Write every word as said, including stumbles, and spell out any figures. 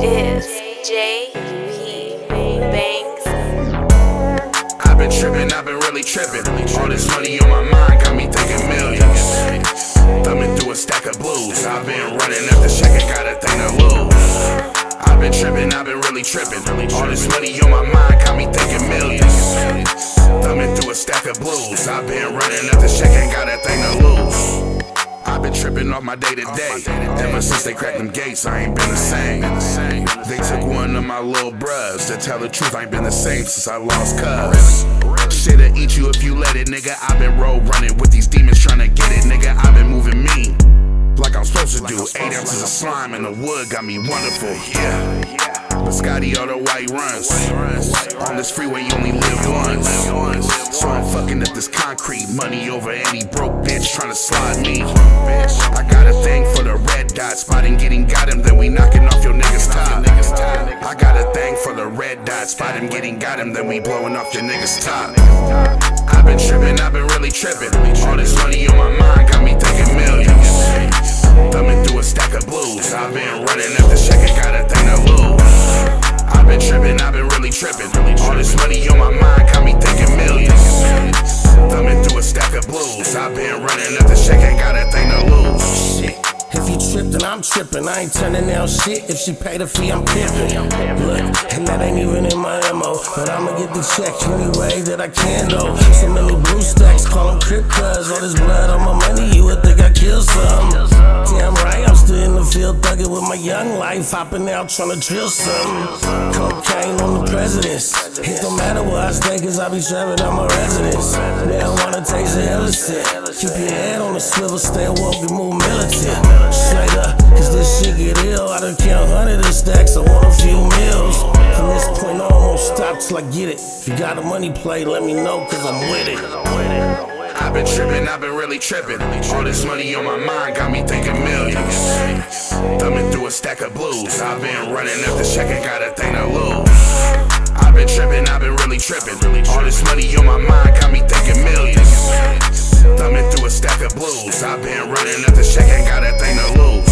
is J P Banks. I've been trippin', I've been really trippin'. All this money on my mind got me thinking millions. Thumbing through a stack of blues. I've been running up the check and got a thing to lose. I've been trippin', I've been really trippin'. All this money on my mind got me thinking millions. Thumbing through a stack of blues. I've been running up the check and got a thing to lose. I've been trippin' off my day to day. Ever since they cracked them gates, I ain't been the same. They took one of my little bruhs. To tell the truth, I ain't been the same since I lost cuz. Shit'll eat you if you let it, nigga. I've been road running with these demons tryna get it, nigga. I've been moving mean, like I'm supposed to do. Eight ounces of slime in the wood got me wonderful, yeah. But Scotty all the white runs. On this freeway you only live once. So I'm fucking up this concrete. Money over any broke bitch tryna slide me. I got a thing for the red dot. Spotting getting got him, then we knocking off your niggas' top. I got a thing for the red dot. Spot him getting got him, then we blowing off your niggas' top. I've been trippin', I've been really trippin'. All this money on my mind got me thinking millions. Thumbing through a stack of blues. I've been running up the check and got a thing to lose. I've been trippin', I've been really trippin'. All this money on my mind got me thinking millions. Thumbing through a stack of blues. I've been running up the check and got a thing to lose. Shit, if you tripped, then I'm trippin'. I ain't turning down shit. If she pay the fee, I'm pimpin'. Look, and that ain't even in my M O. But I'ma get the check any way that I can, though. So many blue stacks, call them crip cuz. All this blood on my money, you would think I killed some. Damn right, I'm still in the field thuggin' with my young life. Hopping out tryna drill some. Cocaine on the presidents. It don't matter where I stay, cause I be trapping on my residence. They don't wanna taste the illicit. Keep your head on the swivel, stay woke and move militant. Straight up, cause this shit get ill. I done count hundred of stacks, I want a few meals. From this point on, I won't stop till I get it. If you got a money play, let me know, cause I'm with it. I've been trippin', I've been really trippin'. All this money on my mind got me thinking millions. Thumbing through a stack of blues. I've been running up the check and got a thing to lose. I've been trippin', I've been really trippin'. All this money on my mind got me thinking millions. Thumbing through a stack of blues. I've been running up the check and got a thing to lose.